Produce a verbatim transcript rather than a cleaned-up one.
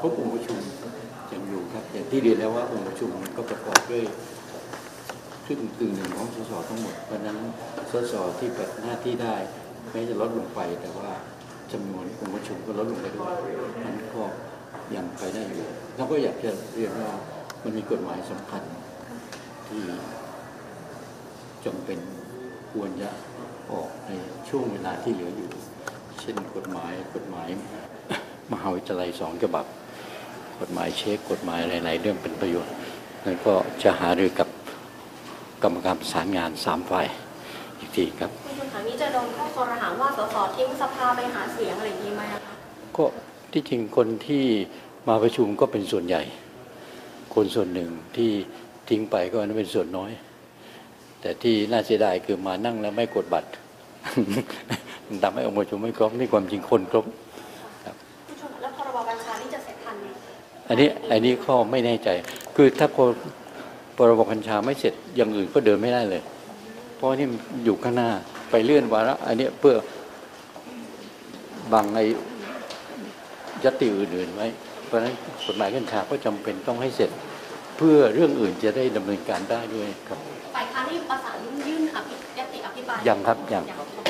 รบองค์ประชุมยังอยู่ครับอย่างที่เรียนแล้วว่าองค์ประชุมก็ประกอบด้วยครึ่งกึ่งหนึ่งของสสทั้งหมดเพราะฉะนั้นสสที่ปฏิบัติหน้าที่ได้แม้จะลดลงไปแต่ว่าจำนวนองค์ประชุมก็ลดลงไปด้วยนั้นก็ยังไปได้อยู่แล้วก็อยากจะเรียนว่ามันมีกฎหมายสำคัญที่จำเป็นควรจะออกในช่วงเวลาที่เหลืออยู่เช่นกฎหมายกฎหมายมหาวิทยาลัยสองฉบับกฎหมายเช็คกฎหมายหลายๆเรื่องเป็นประโยชน์แล้วก็จะหารือกับกรรมการประสานงานสามฝ่ายอีกทีครับคุณคุณถามนี้จะโดนข้อคอรหาว่าสสทิ้งสภาไปหาเสียงอะไรอย่างนี้ไหมคะก็ที่จริงคนที่มาประชุมก็เป็นส่วนใหญ่คนส่วนหนึ่งที่ทิ้งไปก็นั้นเป็นส่วนน้อยแต่ที่น่าเสียดายคือมานั่งแล้วไม่กดบัตรมันทำให้องค์ประชุมไม่ครบนี่ความจริงคนครบครับแล้วพรบกัญชานี่จะเสร็จทันไหมอันนี้อันนี้ข้อไม่แน่ใจคือถ้าพอพรบกัญชาไม่เสร็จอย่างอื่นก็เดินไม่ได้เลยเพราะนี่อยู่ข้างหน้าไปเลื่อนวาระอันนี้เพื่อบังไอ้ญัตติอื่นๆไว้เพราะฉะนั้นกฎหมายกัญชาก็จำเป็นต้องให้เสร็จเพื่อเรื่องอื่นจะได้ดำเนินการได้ด้วยครับฝ่ายค้านนี่ประสานยื่นอภิญัตติอภิปรายยังครับยัง